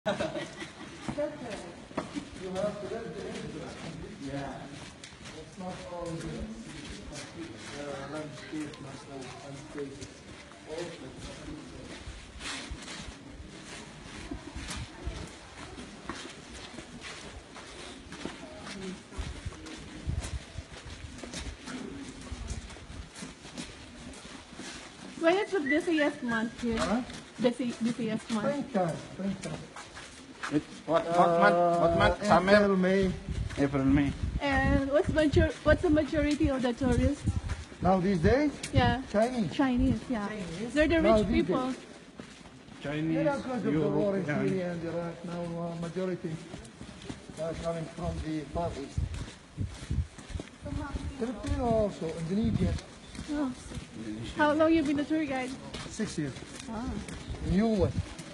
You have to let the interest. Yeah. It's not all the landscape must have landscape. When is the busiest month here? Huh? Busiest month. Springtime. Springtime. What month? What month? Summer? April, May. April, May. And what's the majority of the tourists? Now these days, Yeah. Chinese. Chinese, yeah. They're the No, rich these people. Chinese, Yeah, because of the war in Europe, Syria and Iraq, now majority are coming from the Far East. Filipino also, Indonesian. Oh. How long you been a tour guide? 6 years. Ah. New one.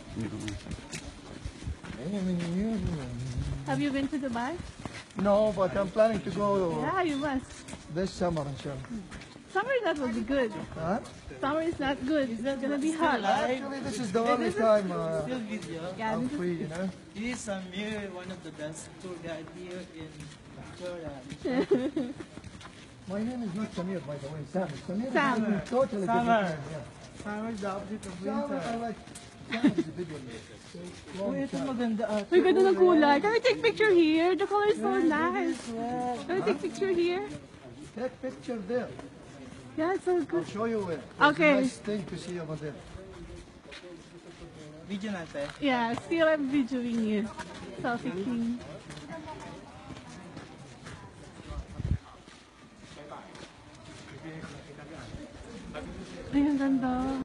Have you been to Dubai? No, but I'm planning to go Yeah, you must. this summer, inshallah. Summer that will be good. Huh? Summer is not good. It's gonna be hot. Actually, this is the only time Still video. Yeah, I'm this is free, you know. He is Samir, one of the best tour guide here in Petra. My name is not Samir, by the way. Sam. Samir is Sam. something totally Samar. different. Yeah. Summer is the opposite of Samir, I winter. like Sam is a big one. Long Uy, ito time. maganda. Uy, ganda ng kulay. Can we take picture here? The color is so nice. Can we take picture here? Take picture there. Yeah, it's so I'll good. show you where. Okay. There's a nice thing to see over there. Video natin. Yeah, still I'm videoing you. Selfie king. Ay, ang ganda.